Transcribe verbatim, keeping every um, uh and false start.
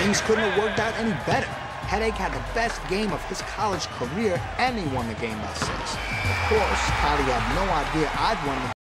Things couldn't have worked out any better. Headache had the best game of his college career, and he won the game by six. Of course, Kylie had no idea I'd won the